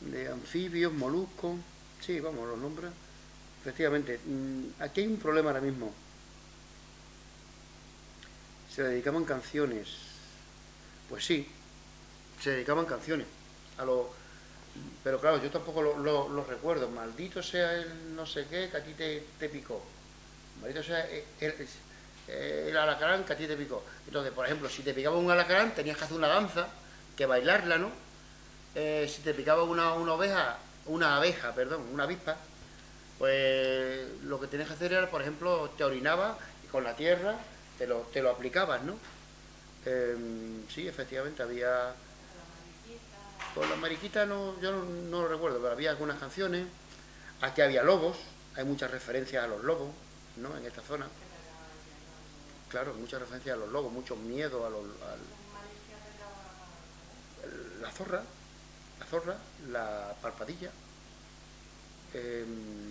de anfibios, moluscos. Sí, vamos, los nombres. Efectivamente, aquí hay un problema ahora mismo. Se dedicaban canciones. Pues sí, se dedicaban canciones a los. Pero claro, yo tampoco lo recuerdo. Maldito sea el no sé qué que a ti te picó. Maldito sea el alacrán que a ti te picó. Entonces, por ejemplo, si te picaba un alacrán, tenías que hacer una danza, que bailarla, ¿no? Si te picaba una oveja, una abeja, perdón, una avispa, pues lo que tenías que hacer era, por ejemplo, te orinabas y con la tierra te lo aplicabas, ¿no? Sí, efectivamente, había. Pues la mariquita no, yo no lo recuerdo, pero había algunas canciones. Aquí había lobos, hay muchas referencias a los lobos, ¿no? En esta zona. Claro, muchas referencias a los lobos, mucho miedo la zorra, la parpadilla. Eh,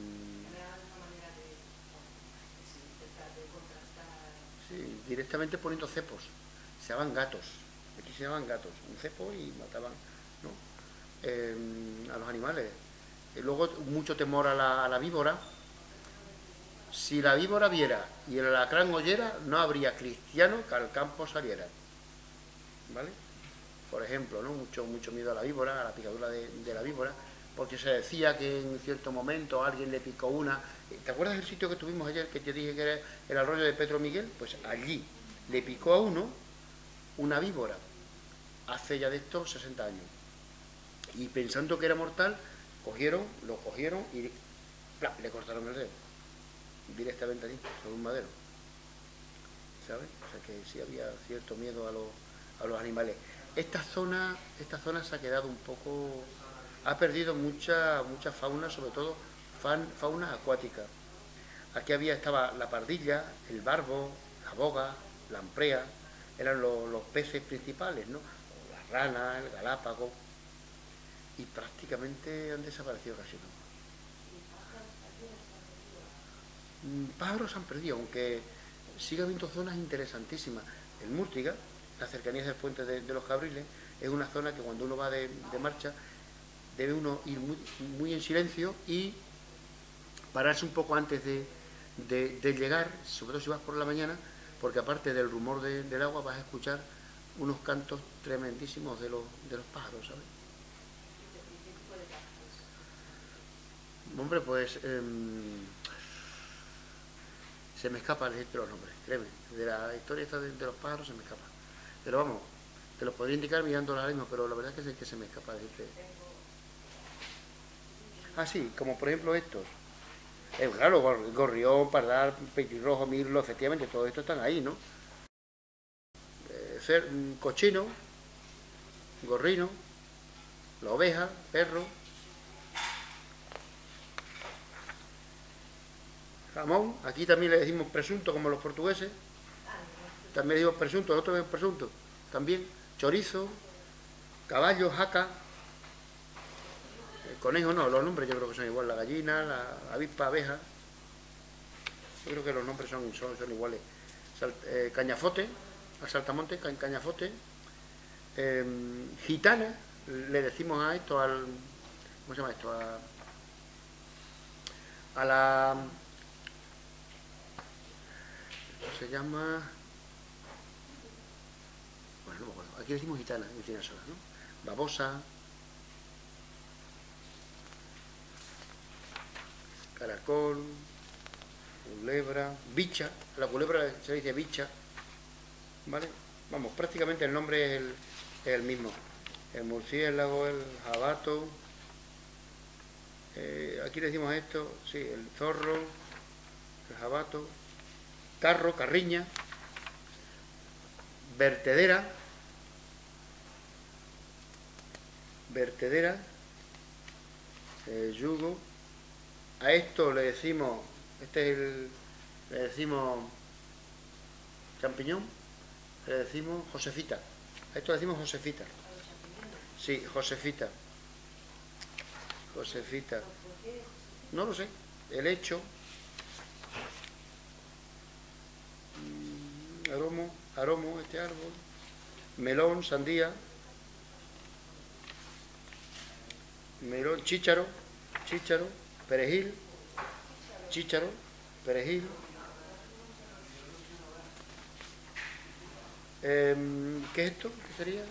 sí, directamente poniendo cepos. Se llaman gatos. Aquí se llaman gatos. Un cepo y mataban, ¿no? A los animales. Luego mucho temor a la víbora. Si la víbora viera y el alacrán oyera, no habría cristiano que al campo saliera. ¿Vale? Por ejemplo, ¿no? Mucho miedo a la víbora, a la picadura de la víbora, porque se decía que en cierto momento alguien le picó una. ¿Te acuerdas del sitio que tuvimos ayer que te dije que era el arroyo de Pedro Miguel? Pues allí le picó a uno una víbora, hace ya de estos 60 años. Y pensando que era mortal, lo cogieron y ¡plá!, le cortaron el dedo. Directamente allí, sobre un madero. ¿Sabes? O sea que sí había cierto miedo a los animales. Esta zona se ha quedado un poco. Ha perdido mucha fauna, sobre todo fauna acuática. Aquí estaba la pardilla, el barbo, la boga, la amprea, eran los peces principales, ¿no? Las ranas, el galápago, y prácticamente han desaparecido casi todos. Pájaros han perdido, aunque sigue habiendo zonas interesantísimas. El Múrtiga, las cercanías del puente de los Cabriles, es una zona que cuando uno va de marcha debe uno ir muy en silencio y pararse un poco antes de llegar, sobre todo si vas por la mañana, porque aparte del rumor del agua vas a escuchar unos cantos tremendísimos de los pájaros, ¿sabes? Hombre, pues se me escapa decirte los nombres, créeme. De la historia esta de los pájaros se me escapa. Pero vamos, te los podría indicar mirando la misma, pero la verdad es que se me escapa decirte. Ah, sí, como por ejemplo estos. Claro, gorrión, pardal, petirrojo, mirlo, efectivamente, todo esto están ahí, ¿no? Cochino, gorrino, la oveja, perro, jamón. Aquí también le decimos presunto, como los portugueses. También le decimos presunto, nosotros decimos presunto. También chorizo, caballo, jaca, conejo no, los nombres yo creo que son iguales. La gallina, la avispa, abeja. Yo creo que los nombres son iguales. Cañafote, al saltamonte, cañafote. Gitana, le decimos a esto, ¿cómo se llama esto? A la. Esto se llama. Bueno, no me acuerdo. Aquí decimos gitana, en sola, ¿no? Babosa. Caracol. Culebra. Bicha. La culebra se dice bicha. ¿Vale? Vamos, prácticamente el nombre es el mismo. El murciélago, el jabato. Aquí le decimos esto, sí, el zorro, el jabato, carro, carriña, vertedera, yugo. A esto le decimos, le decimos champiñón, le decimos Josefita. A esto le decimos Josefita. Sí, Josefita. No lo sé. Helecho. Aromo, este árbol. Melón, sandía. melón, chícharo, perejil, chícharo, perejil. ¿Qué es esto? ¿Qué sería?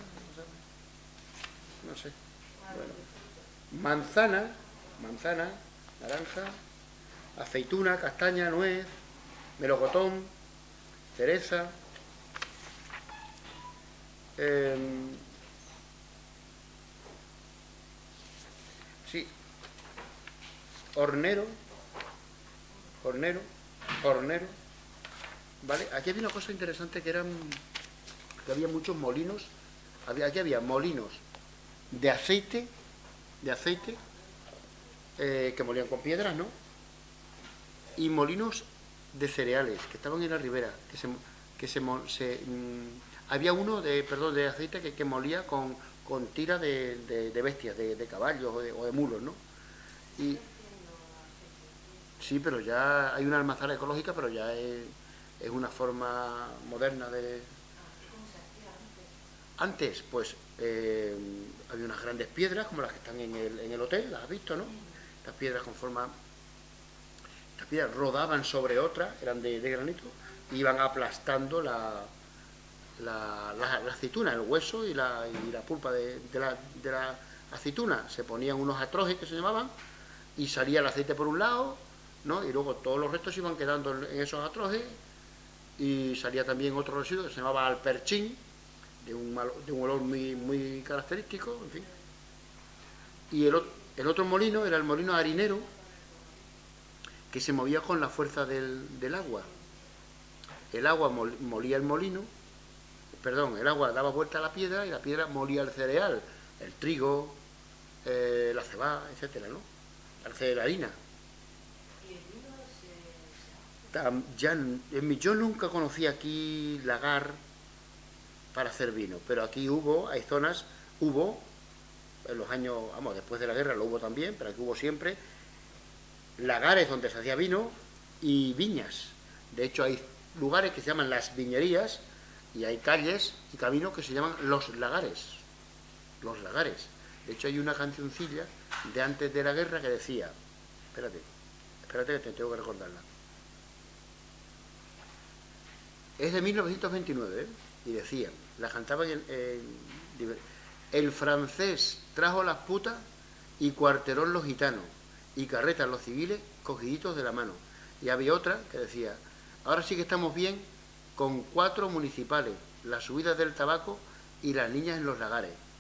No sé. Bueno. Manzana, naranja, aceituna, castaña, nuez, melocotón, cereza, sí, hornero, ¿vale? Aquí había una cosa interesante que había muchos molinos, aquí había molinos de aceite, que molían con piedras, ¿no? Y molinos de cereales, que estaban en la ribera, había uno de aceite que molía con tira de bestias, de caballos o de mulos, ¿no? Y sí, pero ya hay una almazara ecológica, pero ya es una forma moderna de... Antes, pues, había unas grandes piedras, como las que están en el hotel, las has visto, ¿no? Estas piedras con forma... Estas piedras rodaban sobre otras, eran de granito, y iban aplastando la aceituna, el hueso y la pulpa de la aceituna. Se ponían unos atrojes que se llamaban, y salía el aceite por un lado, ¿no? Y luego todos los restos iban quedando en esos atrojes, y salía también otro residuo que se llamaba alperchín, de un olor muy, muy característico, en fin. Y el otro molino era el molino harinero, que se movía con la fuerza del agua. El agua molía el molino, el agua daba vuelta a la piedra y la piedra molía el cereal, el trigo, la cebada, etcétera, ¿no? La harina. Yo nunca conocí aquí lagar para hacer vino, pero aquí hay zonas, en los años, después de la guerra lo hubo también, pero aquí hubo siempre lagares donde se hacía vino y viñas. De hecho, hay lugares que se llaman las viñerías y hay calles y caminos que se llaman los lagares. Los lagares. De hecho, hay una cancioncilla de antes de la guerra que decía, espérate que te tengo que recordarla. Es de 1929, y decía, la cantaban el francés trajo las putas y cuarteró los gitanos y carretas los civiles cogiditos de la mano. Y había otra que decía, ahora sí que estamos bien con 4 municipales, las subidas del tabaco y las niñas en los lagares.